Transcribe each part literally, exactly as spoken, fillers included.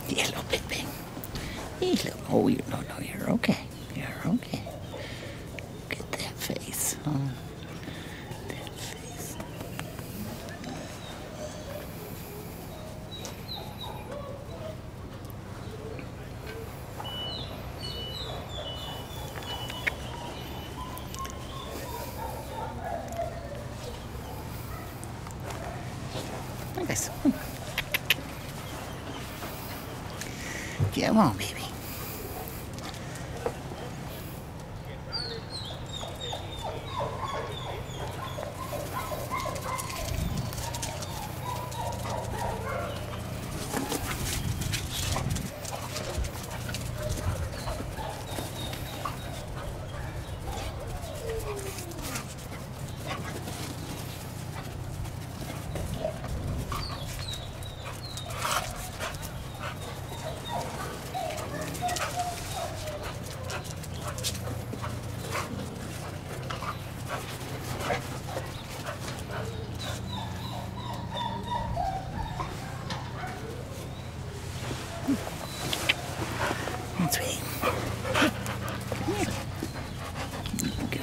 Hello, baby. Hello. Oh, you no, no, you're okay. You're okay. Look at that face. Oh, that face. Look at this. Come on, baby. That's right. Come here. Go.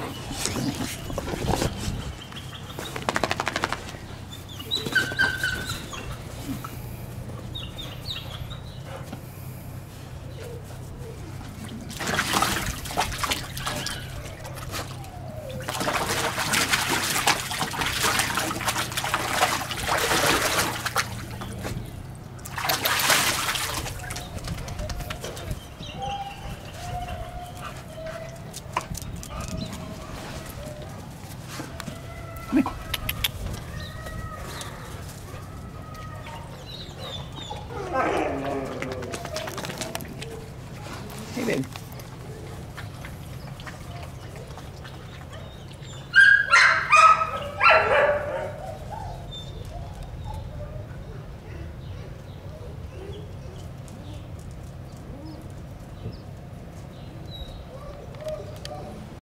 Come here. Hey, babe.